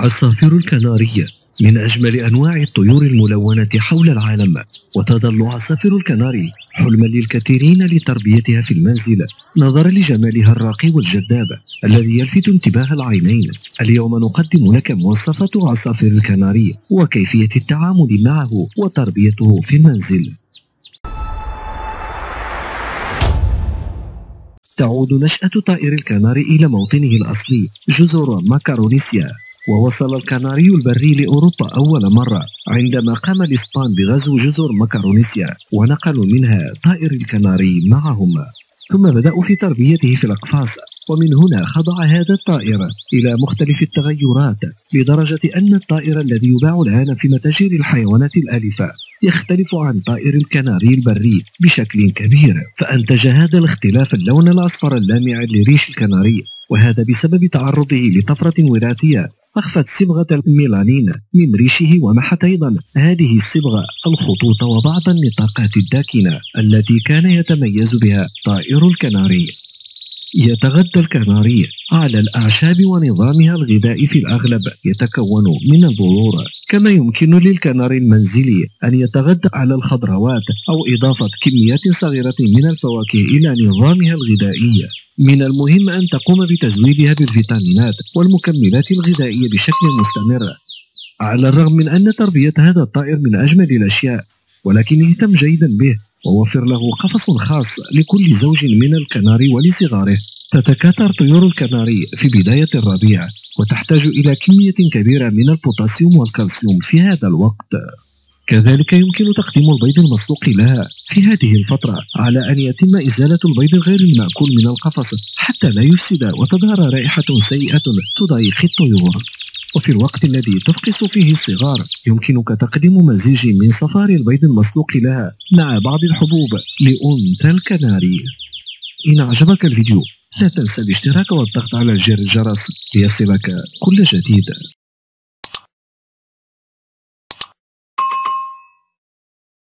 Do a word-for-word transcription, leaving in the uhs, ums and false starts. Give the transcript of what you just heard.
العصافير الكنارية من أجمل أنواع الطيور الملونة حول العالم، وتظل عصافير الكناري حلما للكثيرين لتربيتها في المنزل نظرا لجمالها الراقي والجذاب الذي يلفت انتباه العينين. اليوم نقدم لك مواصفات عصافير الكناري وكيفية التعامل معه وتربيته في المنزل. تعود نشأة طائر الكناري إلى موطنه الأصلي جزر ماكارونيسيا، ووصل الكناري البري لأوروبا أول مرة عندما قام الإسبان بغزو جزر ماكارونيسيا ونقلوا منها طائر الكناري معهم، ثم بدأوا في تربيته في الأقفاص، ومن هنا خضع هذا الطائر إلى مختلف التغيرات لدرجة أن الطائر الذي يباع الآن في متاجر الحيوانات الآلفة يختلف عن طائر الكناري البري بشكل كبير، فأنتج هذا الاختلاف اللون الأصفر اللامع لريش الكناري، وهذا بسبب تعرضه لطفرة وراثية أخفت صبغة الميلانين من ريشه، ومحت أيضا هذه الصبغة الخطوط وبعض النطاقات الداكنة التي كان يتميز بها طائر الكناري. يتغذى الكناري على الأعشاب، ونظامها الغذائي في الأغلب يتكون من البذور، كما يمكن للكناري المنزلي أن يتغذى على الخضروات أو إضافة كميات صغيرة من الفواكه إلى نظامها الغذائي. من المهم أن تقوم بتزويدها بالفيتامينات والمكملات الغذائية بشكل مستمر. على الرغم من أن تربية هذا الطائر من أجمل الأشياء، ولكن اهتم جيدا به ووفر له قفص خاص لكل زوج من الكناري ولصغاره. تتكاثر طيور الكناري في بداية الربيع، وتحتاج إلى كمية كبيرة من البوتاسيوم والكالسيوم في هذا الوقت. كذلك يمكن تقديم البيض المسلوق لها في هذه الفترة، على أن يتم إزالة البيض غير المأكول من القفص حتى لا يفسد وتظهر رائحة سيئة تضايق الطيور. وفي الوقت الذي تفقس فيه الصغار يمكنك تقديم مزيج من صفار البيض المسلوق لها مع بعض الحبوب لأنثى الكناري. إن أعجبك الفيديو لا تنسى الاشتراك والضغط على زر الجرس ليصلك كل جديد.